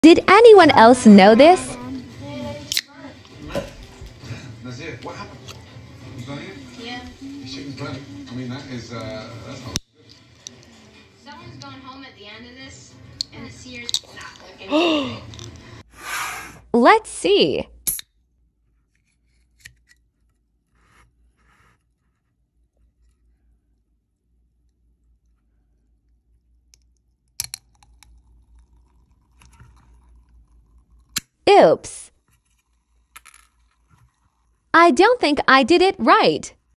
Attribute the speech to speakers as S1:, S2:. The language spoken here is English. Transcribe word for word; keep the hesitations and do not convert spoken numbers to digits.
S1: Did anyone else know this?
S2: Nazir, what happened? You got it?
S3: Yeah.
S2: You shouldn't got it. I mean, that is, uh, that's not good.
S3: Someone's going home at the end of this, and the Sears not looking.
S1: Let's see. Oops. I don't think I did it right.